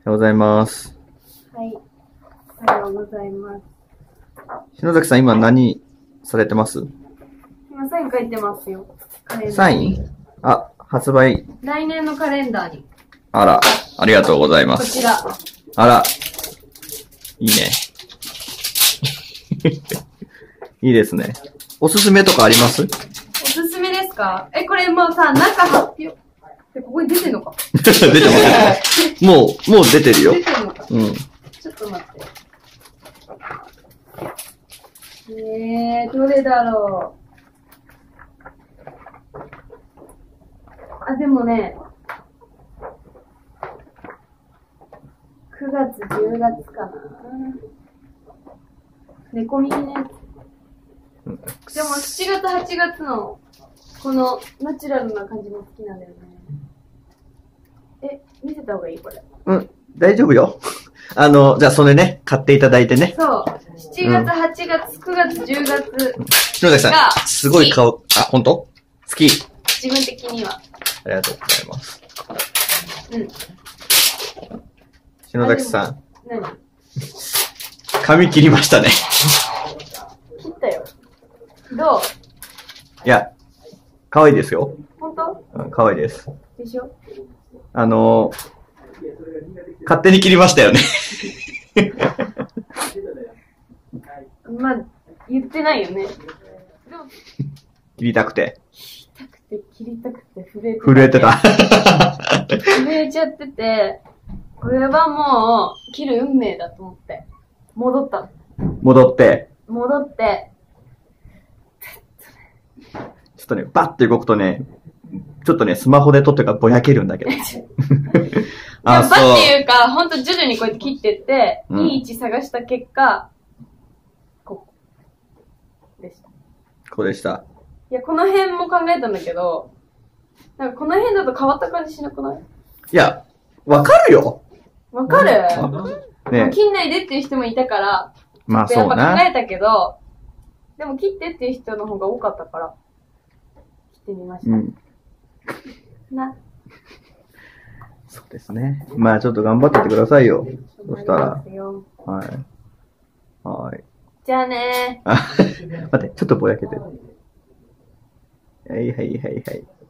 ようございます。 はい。おはようございます。 篠崎さん、今何されてます？ 今サイン書いてますよ。 サイン？あ、発売。 来年のカレンダーに。 あら、ありがとうございます。 こちら。 あら、いいね。いいですね。おすすめとかあります？ おすすめですか？これもうさ、中発表。ここに出てんのか？ 出てますもう出てるよ。 出てんのか？ うん。 ちょっと待って。どれだろう。あ、でもね、9月、10月かな。猫耳のやつ。でも7月、8月の、このナチュラルな感じも好きなんだよね。見せた方がいいこれ。 うん、大丈夫よ。じゃあそれね、買っていただいてね。 そう。7月、8月、9月、10月。 篠崎さん、すごい顔、あ、本当？好き。 自分的には。 ありがとうございます。 うん。 篠崎さん。 何？ 髪切りましたね。 切ったよ。どう？ いや、可愛いですよ。 本当？ うん、可愛いです。 でしょ？ 勝手に切りましたよね。 まあ、言ってないよね。でも切りたくて。 切りたくて震えてた。 震えちゃってて、これはもう、切る運命だと思って。戻ったの。 戻って。ちょっとね、バッて動くとね、ちょっとね、スマホで撮ってからぼやけるんだけど。 バッていうか、ほんと徐々にこうやって切ってって、 うん、 いい位置探した結果、ここでした。 ここでした。 いや、この辺も考えたんだけど、なんかこの辺だと変わった感じしなくない？ いや、わかるよ。 わかる？ ね、 切んないでっていう人もいたから、 まあそうな。 やっぱ考えたけど、でも切ってっていう人の方が多かったから、切ってみました。うん。な。 そうですね。まあちょっと頑張ってってくださいよ。そしたら。はい。はい。 じゃあねー。 待って、ちょっとぼやけてる。はいはいはいはい。